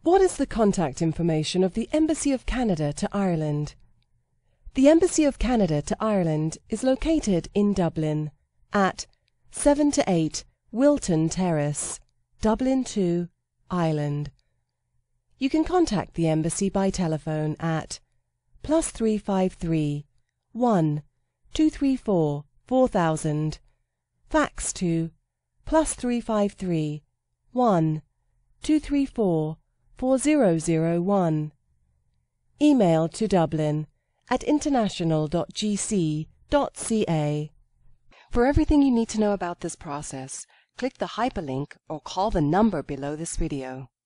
What is the contact information of the Embassy of Canada to Ireland? The Embassy of Canada to Ireland is located in Dublin at 7 to 8 Wilton Terrace, Dublin 2, Ireland. You can contact the Embassy by telephone at +353 1 234 4000, fax to +353 1 234 4001, email to dublin@international.gc.ca. For everything you need to know about this process, click the hyperlink or call the number below this video.